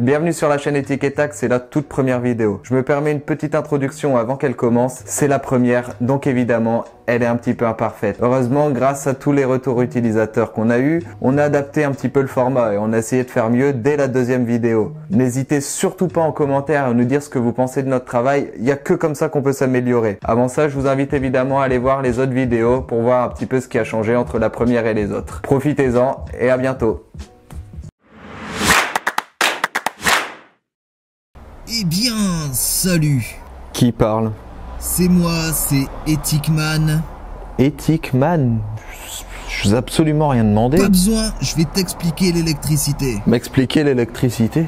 Bienvenue sur la chaîne Éthique et Tac, c'est la toute première vidéo. Je me permets une petite introduction avant qu'elle commence. C'est la première, donc évidemment, elle est un petit peu imparfaite. Heureusement, grâce à tous les retours utilisateurs qu'on a eu, on a adapté un petit peu le format et on a essayé de faire mieux dès la deuxième vidéo. N'hésitez surtout pas en commentaire à nous dire ce que vous pensez de notre travail. Il n'y a que comme ça qu'on peut s'améliorer. Avant ça, je vous invite évidemment à aller voir les autres vidéos pour voir un petit peu ce qui a changé entre la première et les autres. Profitez-en et à bientôt. Eh bien, salut. Qui parle? C'est moi, c'est Ethic Man. Ethic Man? Je vous ai absolument rien demandé. Pas besoin, je vais t'expliquer l'électricité. M'expliquer l'électricité?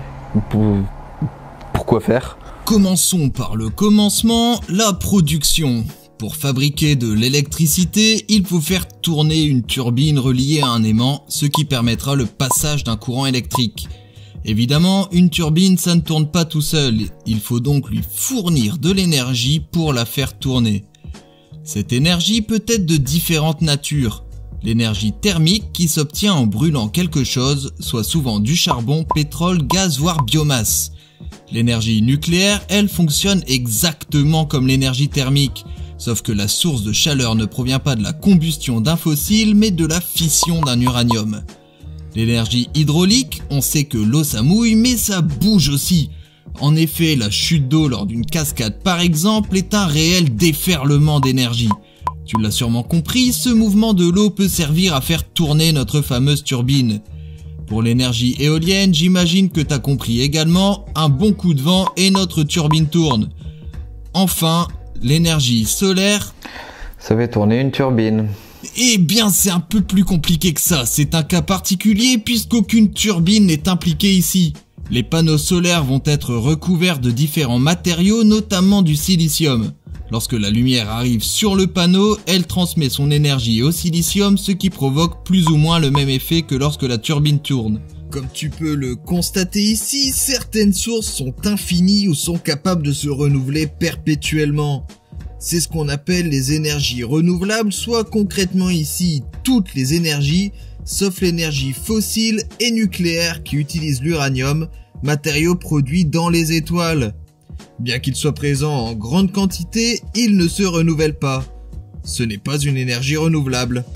Pourquoi faire? Commençons par le commencement, la production. Pour fabriquer de l'électricité, il faut faire tourner une turbine reliée à un aimant, ce qui permettra le passage d'un courant électrique. Évidemment, une turbine, ça ne tourne pas tout seul, il faut donc lui fournir de l'énergie pour la faire tourner. Cette énergie peut être de différentes natures. L'énergie thermique qui s'obtient en brûlant quelque chose, soit souvent du charbon, pétrole, gaz, voire biomasse. L'énergie nucléaire, elle fonctionne exactement comme l'énergie thermique, sauf que la source de chaleur ne provient pas de la combustion d'un fossile, mais de la fission d'un uranium. L'énergie hydraulique, on sait que l'eau ça mouille, mais ça bouge aussi. En effet, la chute d'eau lors d'une cascade par exemple est un réel déferlement d'énergie. Tu l'as sûrement compris, ce mouvement de l'eau peut servir à faire tourner notre fameuse turbine. Pour l'énergie éolienne, j'imagine que t'as compris également, un bon coup de vent et notre turbine tourne. Enfin, l'énergie solaire... Ça fait tourner une turbine. Eh bien, c'est un peu plus compliqué que ça, c'est un cas particulier puisqu'aucune turbine n'est impliquée ici. Les panneaux solaires vont être recouverts de différents matériaux, notamment du silicium. Lorsque la lumière arrive sur le panneau, elle transmet son énergie au silicium, ce qui provoque plus ou moins le même effet que lorsque la turbine tourne. Comme tu peux le constater ici, certaines sources sont infinies ou sont capables de se renouveler perpétuellement. C'est ce qu'on appelle les énergies renouvelables, soit concrètement ici toutes les énergies, sauf l'énergie fossile et nucléaire qui utilise l'uranium, matériau produit dans les étoiles. Bien qu'il soit présent en grande quantité, il ne se renouvelle pas. Ce n'est pas une énergie renouvelable.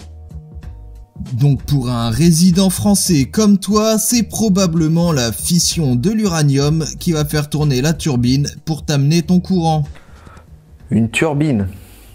Donc pour un résident français comme toi, c'est probablement la fission de l'uranium qui va faire tourner la turbine pour t'amener ton courant. Une turbine?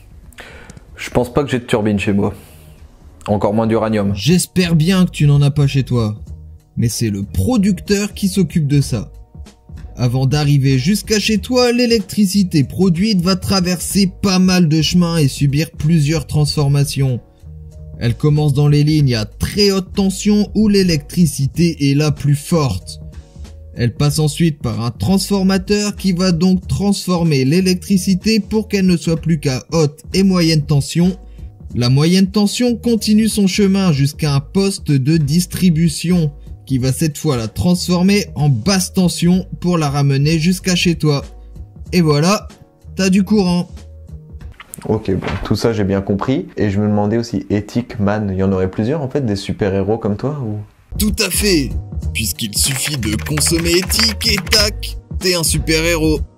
Je pense pas que j'ai de turbine chez moi. Encore moins d'uranium. J'espère bien que tu n'en as pas chez toi. Mais c'est le producteur qui s'occupe de ça. Avant d'arriver jusqu'à chez toi, l'électricité produite va traverser pas mal de chemins et subir plusieurs transformations. Elle commence dans les lignes à très haute tension où l'électricité est la plus forte. Elle passe ensuite par un transformateur qui va donc transformer l'électricité pour qu'elle ne soit plus qu'à haute et moyenne tension. La moyenne tension continue son chemin jusqu'à un poste de distribution qui va cette fois la transformer en basse tension pour la ramener jusqu'à chez toi. Et voilà, t'as du courant. Ok, bon, tout ça j'ai bien compris. Et je me demandais aussi, Ethic Man, il y en aurait plusieurs en fait, des super-héros comme toi ou... Tout à fait, puisqu'il suffit de consommer éthique et tac, t'es un super-héros.